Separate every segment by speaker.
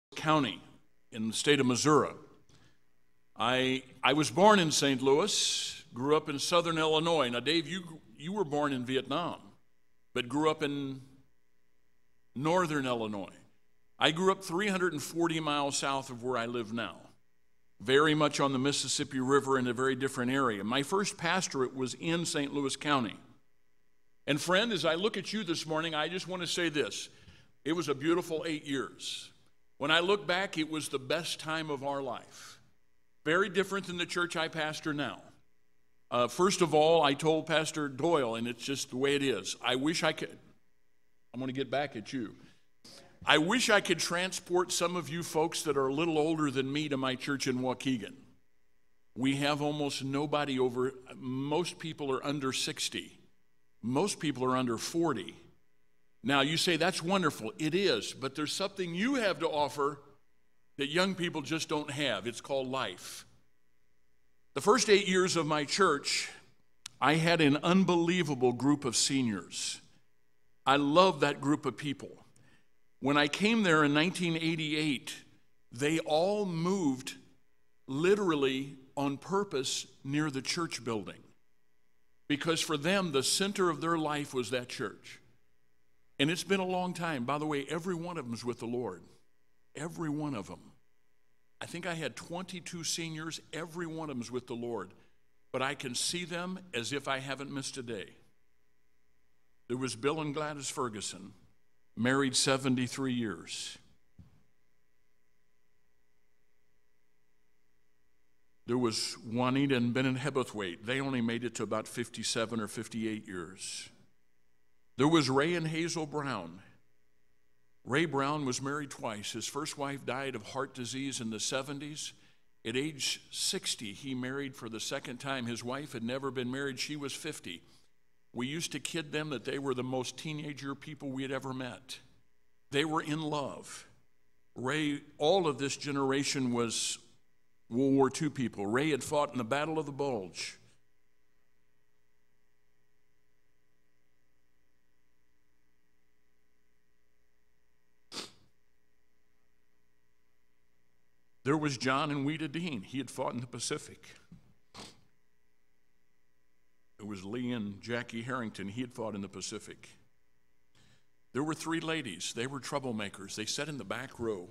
Speaker 1: County in the state of Missouri. I was born in St. Louis, grew up in southern Illinois. Now, Dave, you were born in Vietnam, but grew up in northern Illinois. I grew up 340 miles south of where I live now, very much on the Mississippi River in a very different area. My first pastorate was in St. Louis County. And friend, as I look at you this morning, I just want to say this. It was a beautiful 8 years. When I look back, it was the best time of our life. Very different than the church I pastor now. First of all, I told Pastor Doiel, and it's just the way it is, I wish I could, I'm going to get back at you. I wish I could transport some of you folks that are a little older than me to my church in Waukegan. We have almost nobody over, most people are under 60. Most people are under 40. Now, you say, that's wonderful. It is, but there's something you have to offer that young people just don't have. It's called life. The first 8 years of my church, I had an unbelievable group of seniors. I love that group of people. When I came there in 1988, they all moved literally on purpose near the church building, because for them, the center of their life was that church. And it's been a long time. By the way, every one of them is with the Lord. Every one of them. I think I had 22 seniors. Every one of them is with the Lord. But I can see them as if I haven't missed a day. There was Bill and Gladys Ferguson, married 73 years. There was Juanita and Bennett Hebethwaite. They only made it to about 57 or 58 years. There was Ray and Hazel Brown. Ray Brown was married twice. His first wife died of heart disease in the 70s. At age 60, he married for the second time. His wife had never been married. She was 50. We used to kid them that they were the most teenager people we had ever met. They were in love. Ray, all of this generation was World War II people. Ray had fought in the Battle of the Bulge. There was John and Weta Dean. He had fought in the Pacific. There was Lee and Jackie Harrington. He had fought in the Pacific. There were three ladies. They were troublemakers. They sat in the back row.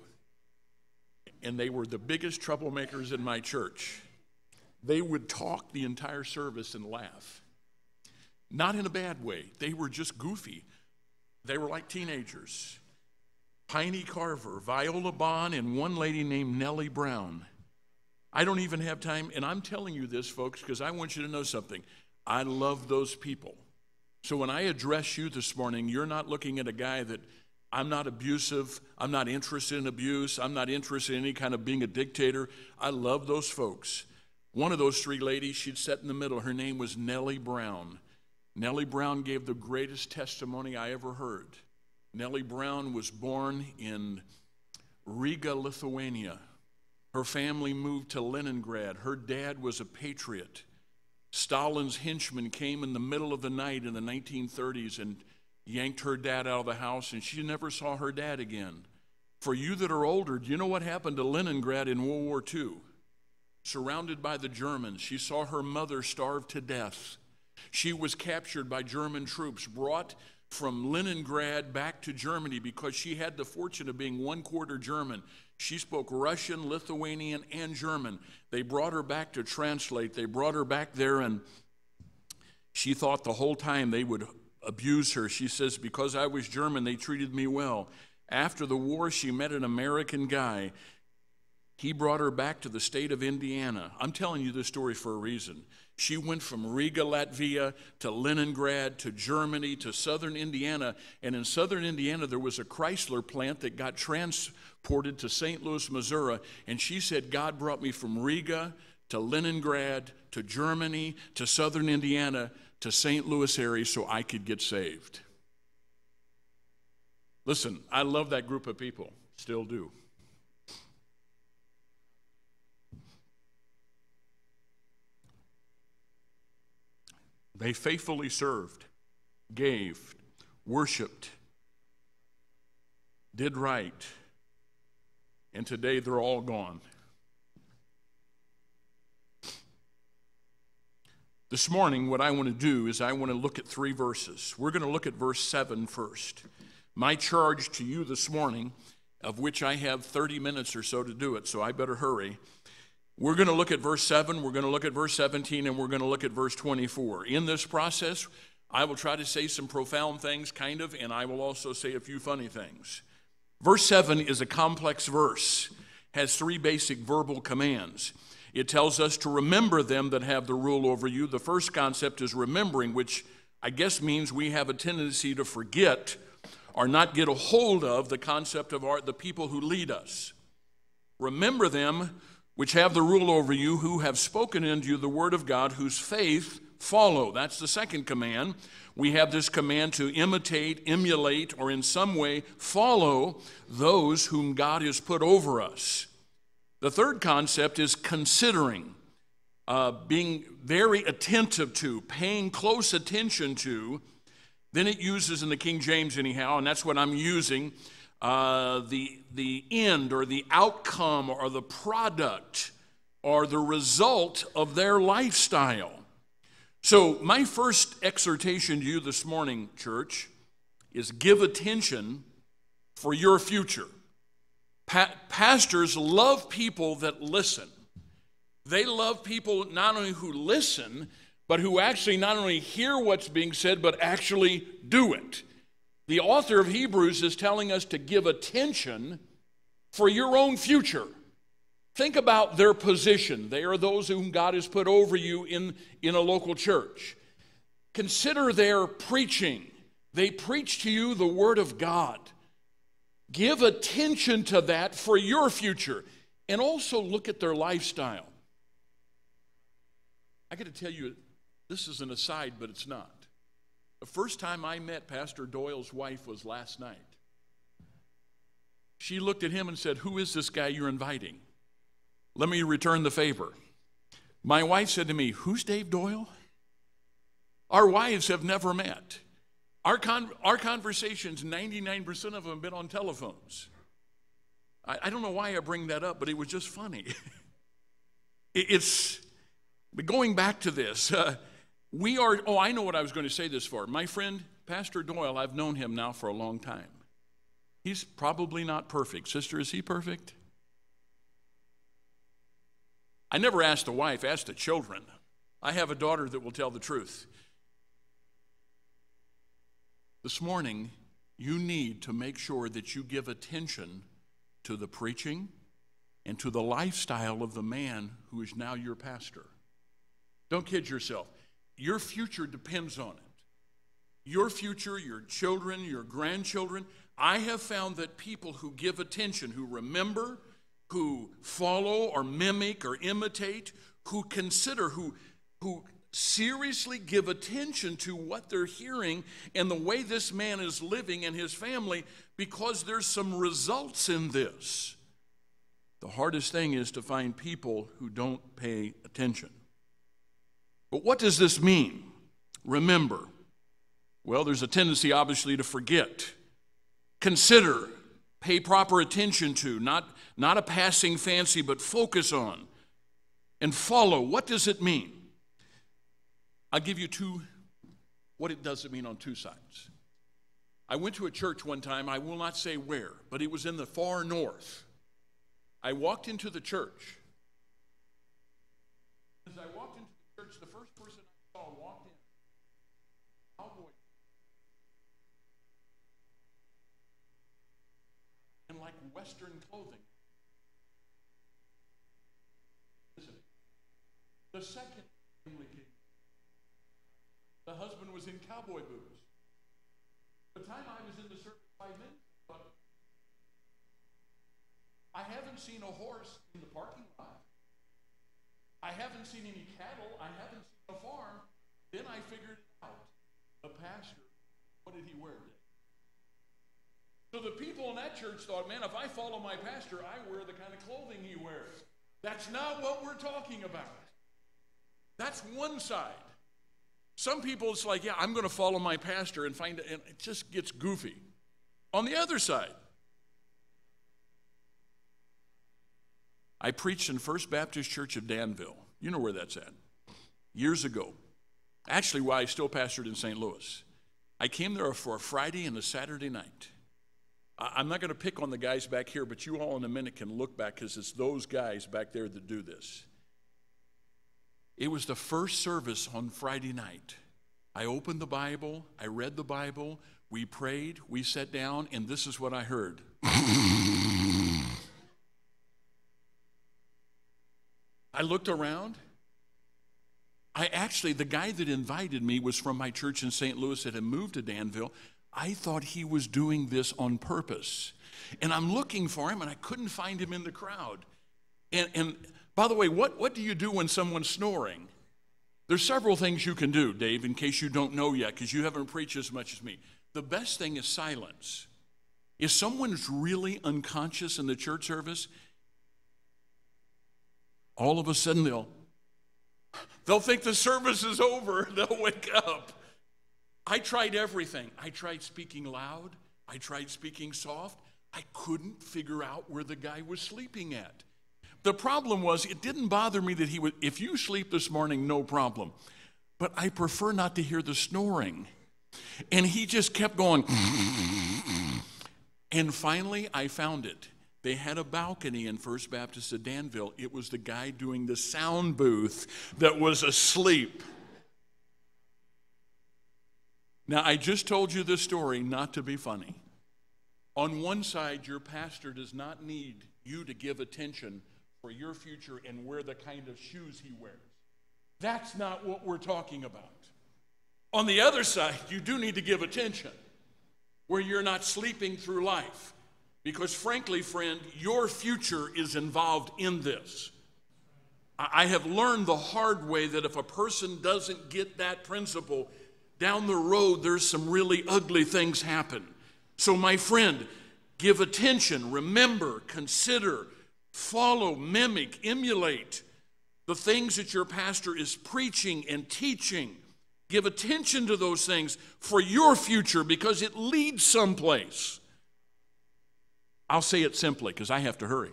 Speaker 1: And they were the biggest troublemakers in my church. They would talk the entire service and laugh. Not in a bad way. They were just goofy. They were like teenagers. Piney Carver, Viola Bond, and one lady named Nellie Brown. I don't even have time, and I'm telling you this, folks, because I want you to know something. I love those people. So when I address you this morning, you're not looking at a guy that I'm not abusive, I'm not interested in abuse, I'm not interested in any kind of being a dictator. I love those folks. One of those three ladies, she'd sat in the middle. Her name was Nellie Brown. Nellie Brown gave the greatest testimony I ever heard. Nellie Brown was born in Riga, Lithuania. Her family moved to Leningrad. Her dad was a patriot. Stalin's henchmen came in the middle of the night in the 1930s and yanked her dad out of the house, and she never saw her dad again. For you that are older, do you know what happened to Leningrad in World War II? Surrounded by the Germans, she saw her mother starve to death. She was captured by German troops, brought from Leningrad back to Germany because she had the fortune of being 1/4 German. She spoke Russian, Lithuanian, and German. They brought her back to translate. They brought her back there, and she thought the whole time they would abuse her. She says, because I was German, they treated me well. After the war, she met an American guy. He brought her back to the state of Indiana. I'm telling you this story for a reason. She went from Riga, Latvia, to Leningrad, to Germany, to southern Indiana. And in southern Indiana, there was a Chrysler plant that got transported to St. Louis, Missouri. And she said, God brought me from Riga to Leningrad, to Germany, to southern Indiana, to St. Louis area so I could get saved. Listen, I love that group of people. Still do. They faithfully served, gave, worshiped, did right, and today they're all gone. This morning, what I want to do is I want to look at 3 verses. We're going to look at verse 7 first. My charge to you this morning, of which I have 30 minutes or so to do it, so I better hurry. We're going to look at verse 7, we're going to look at verse 17, and we're going to look at verse 24. In this process, I will try to say some profound things, kind of, and I will also say a few funny things. Verse 7 is a complex verse, has 3 basic verbal commands. It tells us to remember them that have the rule over you. The first concept is remembering, which I guess means we have a tendency to forget or not get a hold of the concept of the people who lead us. Remember them which have the rule over you, who have spoken unto you the word of God, whose faith follow. That's the second command. We have this command to imitate, emulate, or in some way follow those whom God has put over us. The third concept is considering, being very attentive to, paying close attention to. Then it uses in the King James anyhow, and that's what I'm using, the end or the outcome or the product or the result of their lifestyle. So my first exhortation to you this morning, church, is give attention for your future. Pastors love people that listen. They love people not only who listen, but who actually not only hear what's being said, but actually do it. The author of Hebrews is telling us to give attention for your own future. Think about their position. They are those whom God has put over you in a local church. Consider their preaching. They preach to you the word of God. Give attention to that for your future. And also look at their lifestyle. I got to tell you, this is an aside, but it's not. The first time I met Pastor Doiel's wife was last night. She looked at him and said, "Who is this guy you're inviting? Let me return the favor." My wife said to me, "Who's Dave Doiel?" Our wives have never met. Our conversations, 99% of them have been on telephones. I don't know why I bring that up, but it was just funny. But going back to this, I know what I was going to say this for. My friend, Pastor Doiel, I've known him now for a long time. He's probably not perfect. Sister, is he perfect? I never asked the wife, asked the children. I have a daughter that will tell the truth. This morning, you need to make sure that you give attention to the preaching and to the lifestyle of the man who is now your pastor. Don't kid yourself. Your future depends on it. Your future, your children, your grandchildren. I have found that people who give attention, who remember, who follow or mimic or imitate, who consider, who seriously give attention to what they're hearing and the way this man is living and his family, because there's some results in this. The hardest thing is to find people who don't pay attention. But what does this mean? Remember. Well, there's a tendency, obviously, to forget. Consider, pay proper attention to, not a passing fancy, but focus on. And follow. What does it mean? I'll give you what it does mean on 2 sides. I went to a church one time, I will not say where, but it was in the far north. I walked into the church. As I walked into the church, the first person I saw walked in. Cowboy. And like Western clothing. The second family came. The husband was in cowboy boots. By the time I was in the service 5 minutes, I haven't seen a horse in the parking lot. I haven't seen any cattle. I haven't seen a farm. Then I figured it out. The pastor, what did he wear today? So the people in that church thought, man, if I follow my pastor, I wear the kind of clothing he wears. That's not what we're talking about. That's one side. Some people, it's like, yeah, I'm going to follow my pastor and find it, and it just gets goofy. On the other side, I preached in First Baptist Church of Danville. You know where that's at. Years ago. Actually, while I still pastored in St. Louis. I came there for a Friday and a Saturday night. I'm not going to pick on the guys back here, but you all in a minute can look back because it's those guys back there that do this. It was the first service on Friday night. I opened the Bible, I read the Bible, we prayed, we sat down, and this is what I heard. I looked around. The guy that invited me was from my church in St. Louis that had moved to Danville. I thought he was doing this on purpose. And I'm looking for him, and I couldn't find him in the crowd. And by the way, what do you do when someone's snoring? There's several things you can do, Dave, in case you don't know yet, because you haven't preached as much as me. The best thing is silence. If someone's really unconscious in the church service, all of a sudden they'll think the service is over. They'll wake up. I tried everything. I tried speaking loud. I tried speaking soft. I couldn't figure out where the guy was sleeping at. The problem was, it didn't bother me that he would, if you sleep this morning, no problem. But I prefer not to hear the snoring. And he just kept going. And finally, I found it. They had a balcony in First Baptist of Danville. It was the guy doing the sound booth that was asleep. Now, I just told you this story not to be funny. On one side, your pastor does not need you to give attention for your future and wear the kind of shoes he wears. That's not what we're talking about. On the other side, you do need to give attention where you're not sleeping through life. Because frankly, friend, your future is involved in this. I have learned the hard way that if a person doesn't get that principle, down the road there's some really ugly things happen. So my friend, give attention, remember, consider, follow, mimic, emulate the things that your pastor is preaching and teaching. Give attention to those things for your future because it leads someplace. I'll say it simply because I have to hurry.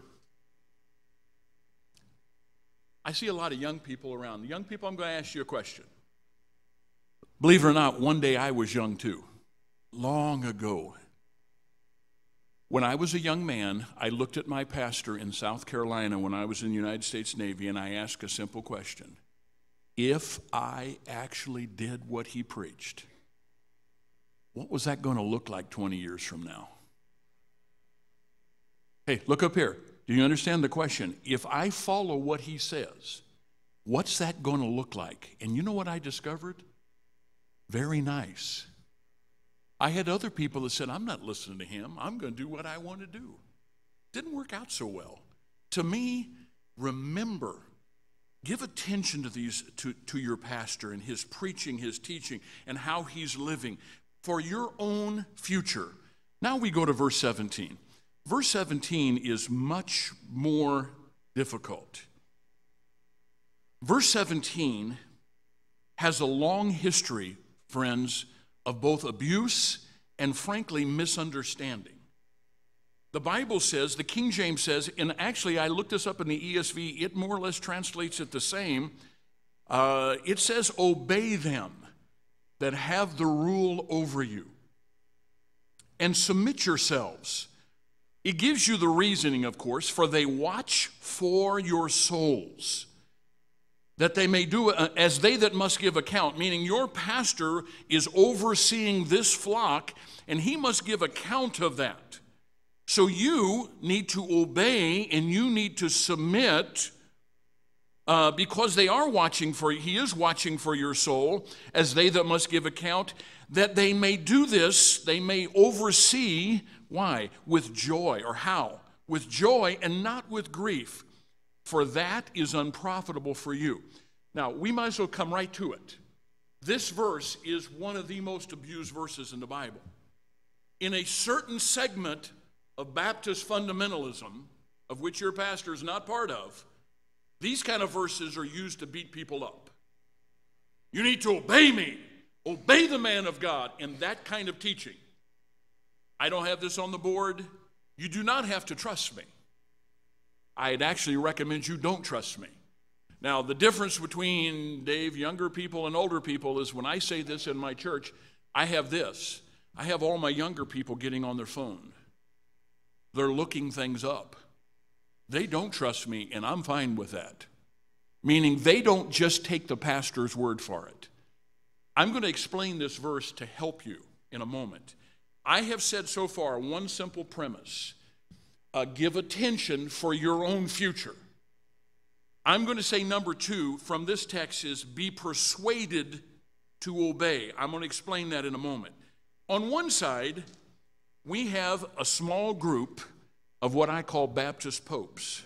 Speaker 1: I see a lot of young people around. Young people, I'm going to ask you a question. Believe it or not, one day I was young too. Long ago. When I was a young man, I looked at my pastor in South Carolina when I was in the United States Navy, and I asked a simple question. If I actually did what he preached, what was that going to look like 20 years from now? Hey, look up here. Do you understand the question? If I follow what he says, what's that going to look like? And you know what I discovered? Very nice. I had other people that said, I'm not listening to him. I'm going to do what I want to do. Didn't work out so well. To me, remember, give attention to these to your pastor and his preaching, his teaching, and how he's living for your own future. Now we go to verse 17. Verse 17 is much more difficult. Verse 17 has a long history, friends, of both abuse and, frankly, misunderstanding. The Bible says, the King James says, and actually I looked this up in the ESV, it more or less translates it the same. It says, obey them that have the rule over you and submit yourselves. It gives you the reasoning, of course, for they watch for your souls, that they may do as they that must give account, meaning your pastor is overseeing this flock, and he must give account of that. So you need to obey and you need to submit because they are watching for you. He is watching for your soul, as they that must give account, that they may do this, they may oversee. Why? With joy. Or how? With joy and not with grief. For that is unprofitable for you. Now, we might as well come right to it. This verse is one of the most abused verses in the Bible. In a certain segment of Baptist fundamentalism, of which your pastor is not part of, these kind of verses are used to beat people up. You need to obey me. Obey the man of God in that kind of teaching. I don't have this on the board. You do not have to trust me. I'd actually recommend you don't trust me. Now, the difference between, Dave, younger people and older people is when I say this in my church, I have this. I have all my younger people getting on their phone. They're looking things up. They don't trust me, and I'm fine with that. Meaning they don't just take the pastor's word for it. I'm going to explain this verse to help you in a moment. I have said so far one simple premise. Give attention for your own future. I'm going to say number 2 from this text is be persuaded to obey. I'm going to explain that in a moment. On one side, we have a small group of what I call Baptist popes.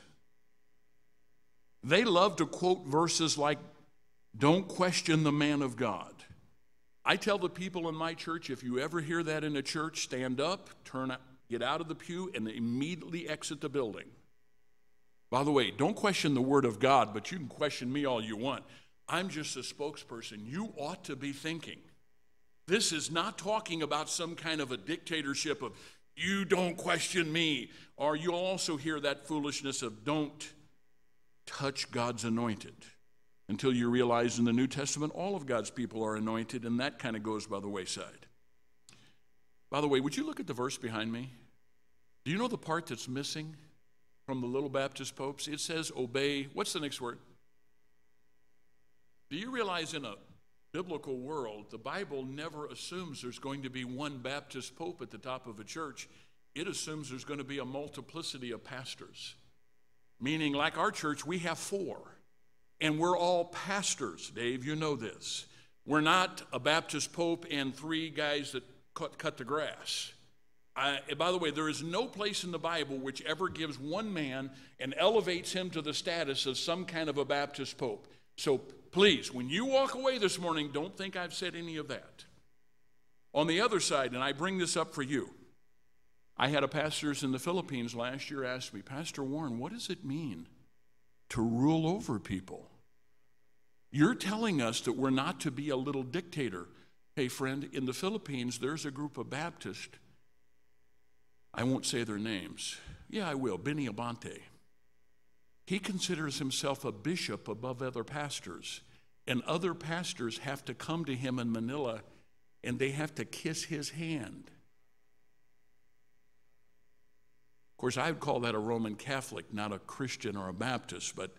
Speaker 1: They love to quote verses like, "Don't question the man of God." I tell the people in my church, if you ever hear that in a church, stand up, get out of the pew, and immediately exit the building. By the way, don't question the word of God, but you can question me all you want. I'm just a spokesperson. You ought to be thinking. This is not talking about some kind of a dictatorship of, you don't question me. Or you'll also hear that foolishness of, don't touch God's anointed. Until you realize in the New Testament, all of God's people are anointed, and that kind of goes by the wayside. By the way, would you look at the verse behind me? Do you know the part that's missing from the little Baptist popes? It says obey. What's the next word? Do you realize in a biblical world, the Bible never assumes there's going to be one Baptist pope at the top of a church. It assumes there's going to be a multiplicity of pastors. Meaning, like our church, we have 4. And we're all pastors, Dave, you know this. We're not a Baptist pope and 3 guys that cut the grass. By the way, there is no place in the Bible which ever gives one man and elevates him to the status of some kind of a Baptist pope. So please, when you walk away this morning, don't think I've said any of that. On the other side, and I bring this up for you, I had a pastor in the Philippines last year ask me, Pastor Warren, what does it mean to rule over people? You're telling us that we're not to be a little dictator. Hey, friend, in the Philippines, there's a group of Baptists. I won't say their names. Yeah, I will. Benny Abante. He considers himself a bishop above other pastors, and other pastors have to come to him in Manila, and they have to kiss his hand. Of course, I would call that a Roman Catholic, not a Christian or a Baptist, but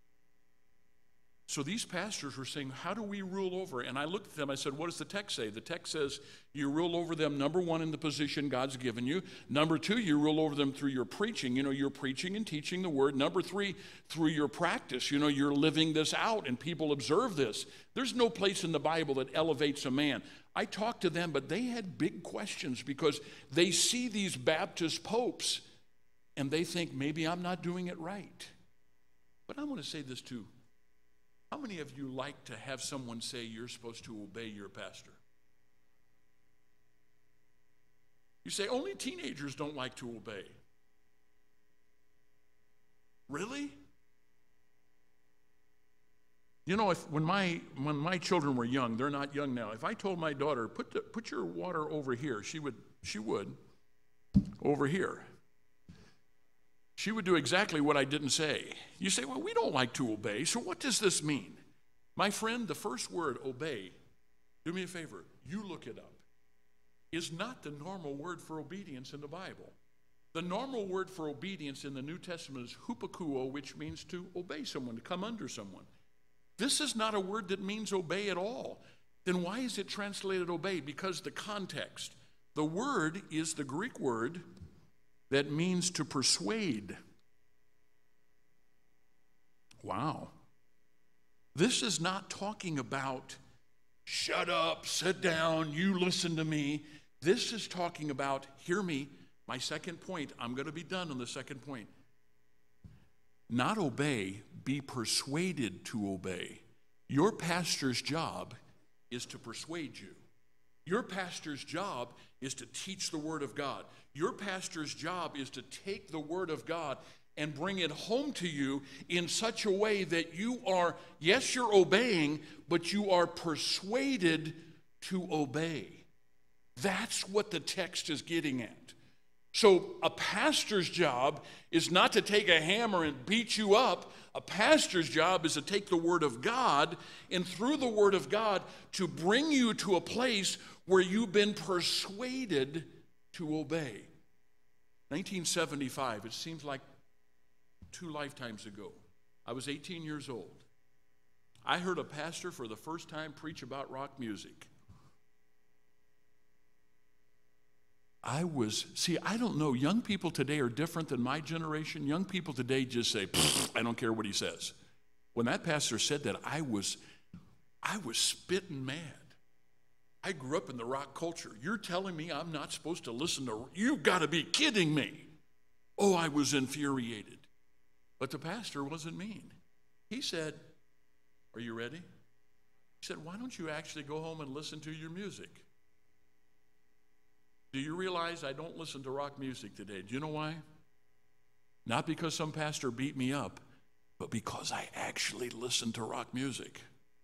Speaker 1: so these pastors were saying, how do we rule over? And I looked at them, I said, what does the text say? The text says you rule over them, number 1, in the position God's given you. Number 2, you rule over them through your preaching. You know, you're preaching and teaching the word. Number 3, through your practice. You know, you're living this out and people observe this. There's no place in the Bible that elevates a man. I talked to them, but they had big questions because they see these Baptist popes and they think maybe I'm not doing it right. But I want to say this too. How many of you like to have someone say you're supposed to obey your pastor? You say, only teenagers don't like to obey. Really? You know, when my children were young, they're not young now. If I told my daughter, put your water over here, she would over here. She would do exactly what I didn't say. You say, well, we don't like to obey, so what does this mean? My friend, the first word, obey, do me a favor, you look it up, is not the normal word for obedience in the Bible. The normal word for obedience in the New Testament is hupakuo, which means to obey someone, to come under someone. This is not a word that means obey at all. Then why is it translated obey? Because the context. The word is the Greek word that means to persuade. Wow. This is not talking about shut up, sit down, you listen to me. This is talking about, hear me, my second point. I'm going to be done on the second point. Not obey, be persuaded to obey. Your pastor's job is to persuade you. Your pastor's job is to teach the Word of God. Your pastor's job is to take the Word of God and bring it home to you in such a way that you are, yes, you're obeying, but you are persuaded to obey. That's what the text is getting at. So a pastor's job is not to take a hammer and beat you up. A pastor's job is to take the Word of God, and through the Word of God to bring you to a place where you've been persuaded to obey. 1975, it seems like 2 lifetimes ago. I was 18 years old. I heard a pastor for the first time preach about rock music. I don't know, young people today are different than my generation. Young people today just say, I don't care what he says. When that pastor said that, I was spitting mad. I grew up in the rock culture. You're telling me I'm not supposed to listen to, you've got to be kidding me. Oh, I was infuriated. But the pastor wasn't mean. He said, are you ready? He said, why don't you actually go home and listen to your music? Do you realize I don't listen to rock music today? Do you know why? Not because some pastor beat me up, but because I actually listen to rock music.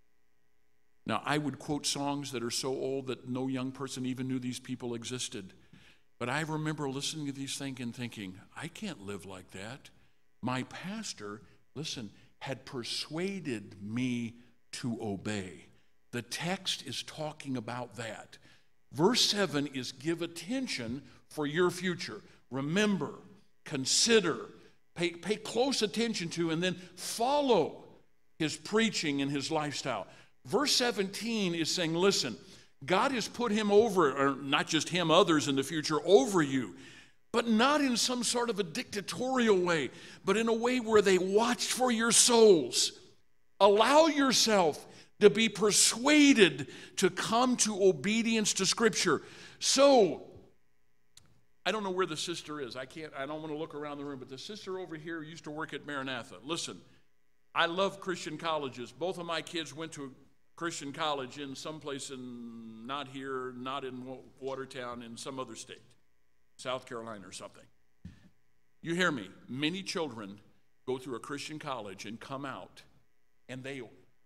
Speaker 1: Now, I would quote songs that are so old that no young person even knew these people existed. But I remember listening to these things and thinking, I can't live like that. My pastor, listen, had persuaded me to obey. The text is talking about that. Verse 7 is give attention for your future. Remember, consider, pay close attention to, and then follow his preaching and his lifestyle. Verse 17 is saying, listen, God has put him over, or not just him, others in the future, over you, but not in some sort of a dictatorial way, but in a way where they watch for your souls. Allow yourself to be persuaded to come to obedience to Scripture. So, I don't know where the sister is. I don't want to look around the room, but the sister over here used to work at Maranatha. Listen, I love Christian colleges. Both of my kids went to a Christian college in some place not here, not in Watertown, in some other state, South Carolina or something. You hear me? Many children go through a Christian college and come out, and they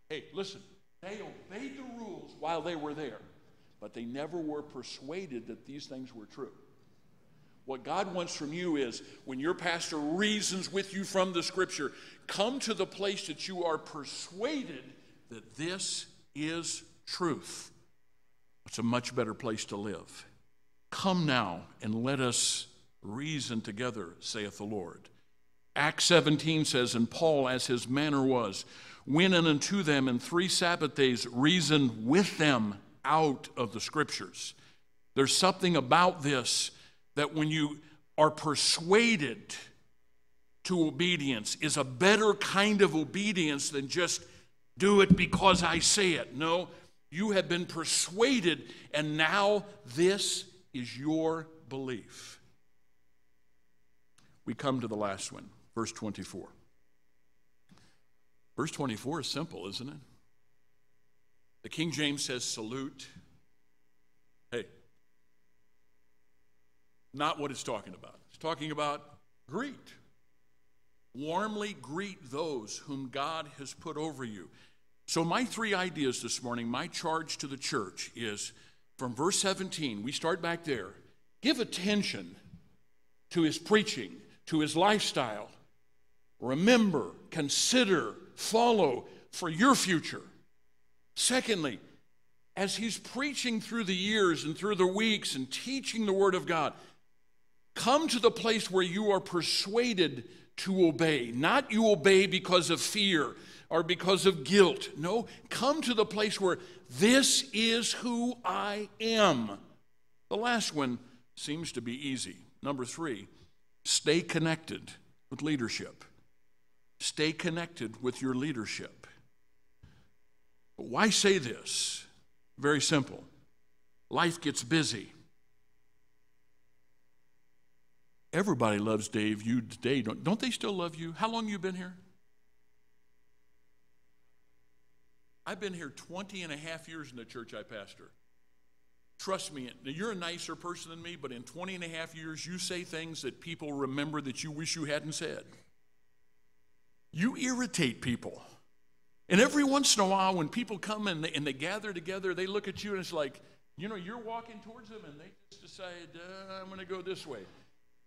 Speaker 1: obeyed the rules while they were there, but they never were persuaded that these things were true. What God wants from you is, when your pastor reasons with you from the Scripture, come to the place that you are persuaded that this is truth. It's a much better place to live. Come now and let us reason together, saith the Lord. Acts 17 says, and Paul, as his manner was, went in unto them in 3 Sabbath days, reasoned with them out of the Scriptures. There's something about this that when you are persuaded to obedience is a better kind of obedience than just do it because I say it. No, you have been persuaded, and now this is your belief. We come to the last one, verse 24. Verse 24 is simple, isn't it? The King James says, salute. Hey, not what it's talking about. It's talking about greet. Warmly greet those whom God has put over you. So my 3 ideas this morning, my charge to the church is from verse 17, we start back there. Give attention to his preaching, to his lifestyle. Remember, consider, follow for your future. Secondly, as he's preaching through the years and through the weeks and teaching the Word of God, come to the place where you are persuaded to obey. Not you obey because of fear or because of guilt. No, come to the place where this is who I am. The last one seems to be easy. Number 3, stay connected with leadership. Stay connected with your leadership. But why say this? Very simple. Life gets busy. Everybody loves Dave. You today, don't they still love you? How long have you been here? I've been here 20 and a half years in the church I pastor. Trust me, you're a nicer person than me, but in 20 and a half years, you say things that people remember that you wish you hadn't said. You irritate people. And every once in a while, when people come and they gather together, they look at you and it's like, you're walking towards them and they just decide, I'm going to go this way.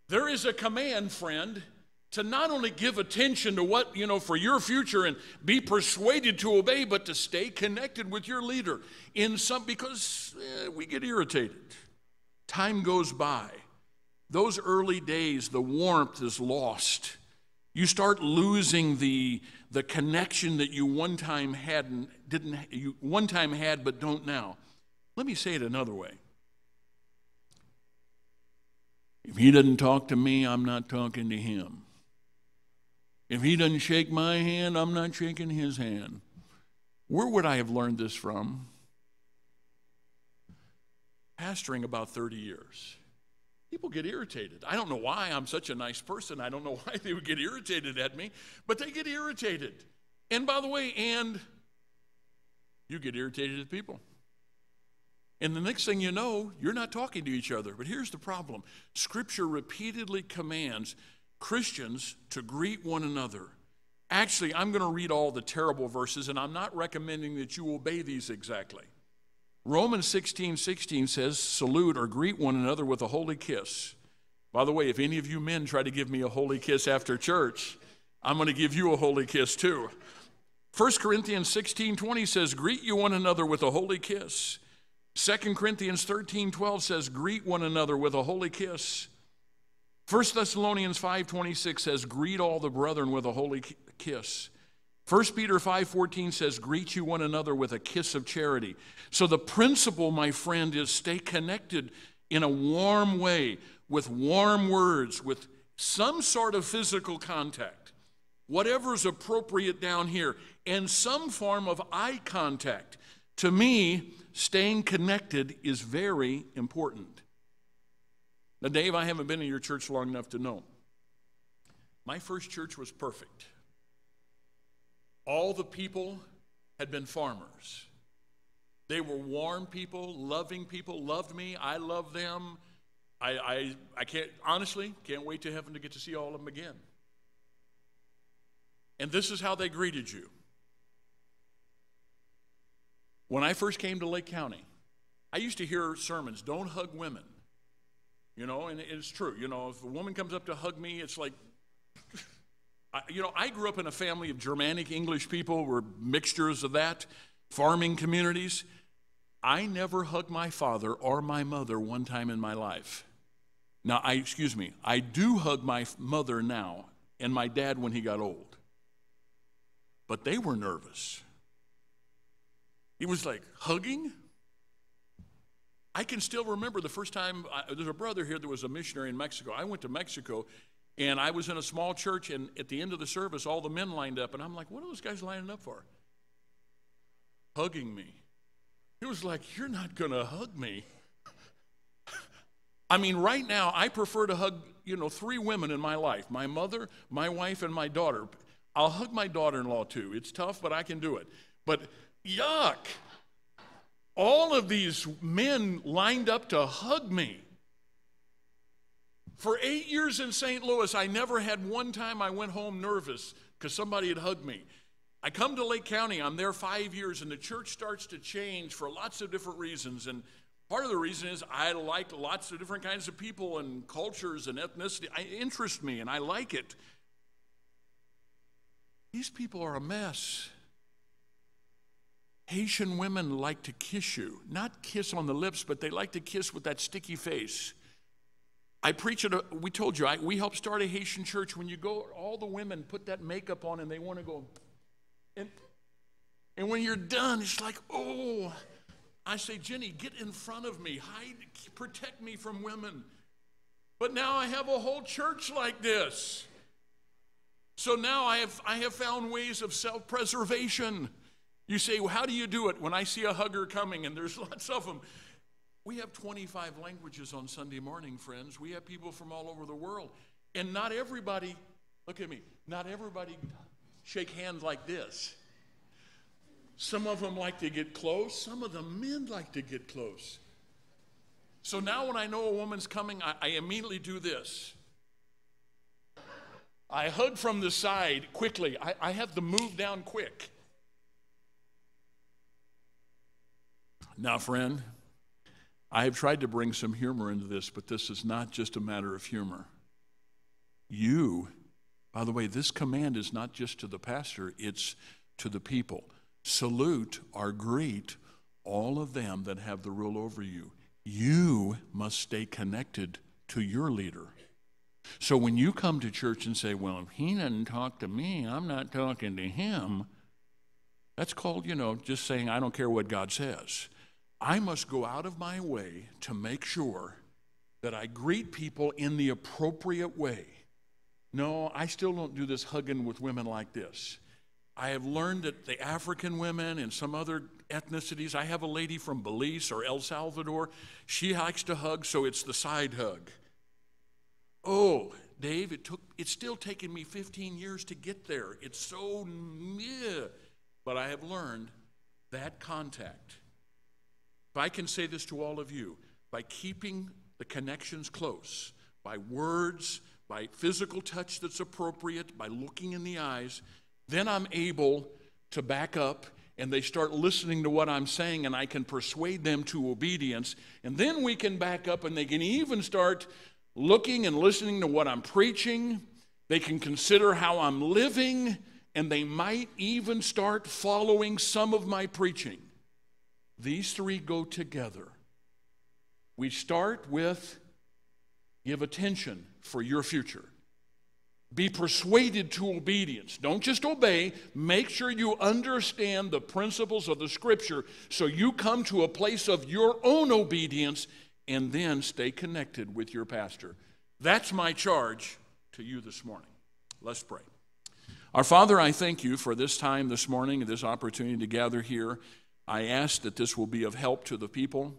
Speaker 1: There is a command, friend, to not only give attention to what, for your future and be persuaded to obey, but to stay connected with your leader because we get irritated. Time goes by. Those early days, the warmth is lost. You start losing the connection that you one time had but don't now. Let me say it another way. If he doesn't talk to me, I'm not talking to him. If he doesn't shake my hand, I'm not shaking his hand. Where would I have learned this from? Pastoring about 30 years. People get irritated. I don't know why. I'm such a nice person. I don't know why they would get irritated at me, but they get irritated. And by the way, you get irritated at people. And the next thing you know, you're not talking to each other. But here's the problem. Scripture repeatedly commands Christians to greet one another. Actually, I'm going to read all the terrible verses, and I'm not recommending that you obey these exactly. Romans 16:16 says, salute or greet one another with a holy kiss. By the way, if any of you men try to give me a holy kiss after church, I'm going to give you a holy kiss too. 1 Corinthians 16:20 says, greet you one another with a holy kiss. 2 Corinthians 13:12 says, greet one another with a holy kiss. 1 Thessalonians 5:26 says, greet all the brethren with a holy kiss. 1 Peter 5:14 says, greet you one another with a kiss of charity. So the principle, my friend, is stay connected in a warm way, with warm words, with some sort of physical contact, whatever's appropriate down here, and some form of eye contact. To me, staying connected is very important. Now, Dave, I haven't been in your church long enough to know. My first church was perfect. All the people had been farmers. They were warm people, loved me. I loved them. I can't wait to heaven to get to see all of them again. And this is how they greeted you. When I first came to Lake County, I used to hear sermons, don't hug women. And it's true. If a woman comes up to hug me, it's like, I grew up in a family of Germanic English people. We're mixtures of that, farming communities. I never hugged my father or my mother one time in my life. Now, I do hug my mother now and my dad when he got old. But they were nervous. It was like, hugging? I can still remember the first time, there's a brother here that was a missionary in Mexico. I went to Mexico, and I was in a small church, and at the end of the service, all the men lined up, and I'm like, what are those guys lining up for? Hugging me. It was like, you're not going to hug me. I mean, right now, I prefer to hug, 3 women in my life, my mother, my wife, and my daughter. I'll hug my daughter-in-law, too. It's tough, but I can do it. But yuck. All of these men lined up to hug me. For 8 years in St. Louis, I never had one time I went home nervous because somebody had hugged me. I come to Lake County, I'm there 5 years, and the church starts to change for lots of different reasons. And part of the reason is I like lots of different kinds of people and cultures and ethnicity. It interests me, and I like it. These people are a mess. Haitian women like to kiss you. Not kiss on the lips, but they like to kiss with that sticky face. We told you, we helped start a Haitian church. When you go, all the women put that makeup on and they want to go. And when you're done, it's like, oh. I say, Jenny, get in front of me. Hide, protect me from women. But now I have a whole church like this. So now I have found ways of self-preservation. You say, well, how do you do it? When I see a hugger coming, and there's lots of them. We have 25 languages on Sunday morning, friends. We have people from all over the world. And not everybody, look at me, not everybody shake hands like this. Some of them like to get close. Some of the men like to get close. So now when I know a woman's coming, I immediately do this. I hug from the side quickly. I have to move down quick. Now, friend, I have tried to bring some humor into this, but this is not just a matter of humor. You, by the way, this command is not just to the pastor, it's to the people. Salute or greet all of them that have the rule over you. You must stay connected to your leader. So when you come to church and say, well, if he doesn't talk to me, I'm not talking to him, that's called, just saying, I don't care what God says. I must go out of my way to make sure that I greet people in the appropriate way. No, I still don't do this hugging with women like this. I have learned that the African women and some other ethnicities, I have a lady from Belize or El Salvador, she likes to hug, so it's the side hug. Oh, Dave, it's still taken me 15 years to get there. It's so meh. But I have learned that contact. If I can say this to all of you, by keeping the connections close, by words, by physical touch that's appropriate, by looking in the eyes, then I'm able to back up and they start listening to what I'm saying and I can persuade them to obedience. And then we can back up and they can even start looking and listening to what I'm preaching. They can consider how I'm living, and they might even start following some of my preaching. These three go together. We start with give attention for your future. Be persuaded to obedience. Don't just obey. Make sure you understand the principles of the Scripture so you come to a place of your own obedience, and then stay connected with your pastor. That's my charge to you this morning. Let's pray. Our Father, I thank you for this time this morning and this opportunity to gather here. I ask that this will be of help to the people.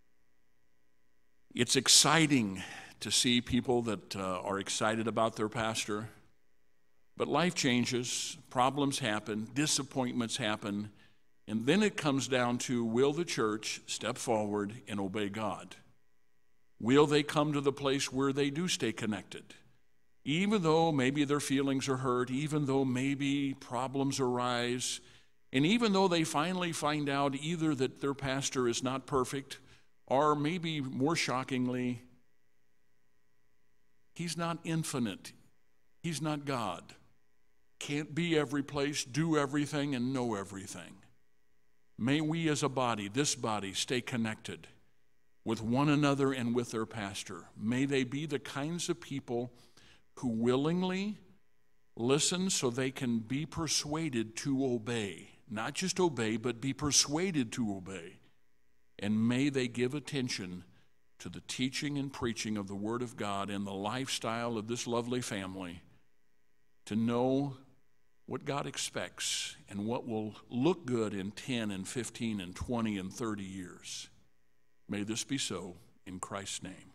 Speaker 1: It's exciting to see people that are excited about their pastor. But life changes, problems happen, disappointments happen, and then it comes down to, will the church step forward and obey God? Will they come to the place where they do stay connected? Even though maybe their feelings are hurt, even though maybe problems arise, and even though they finally find out either that their pastor is not perfect, or maybe more shockingly, he's not infinite. He's not God. Can't be every place, do everything, and know everything. May we as a body, this body, stay connected with one another and with their pastor. May they be the kinds of people who willingly listen so they can be persuaded to obey. Not just obey, but be persuaded to obey. And may they give attention to the teaching and preaching of the Word of God and the lifestyle of this lovely family to know what God expects and what will look good in 10 and 15 and 20 and 30 years. May this be so in Christ's name.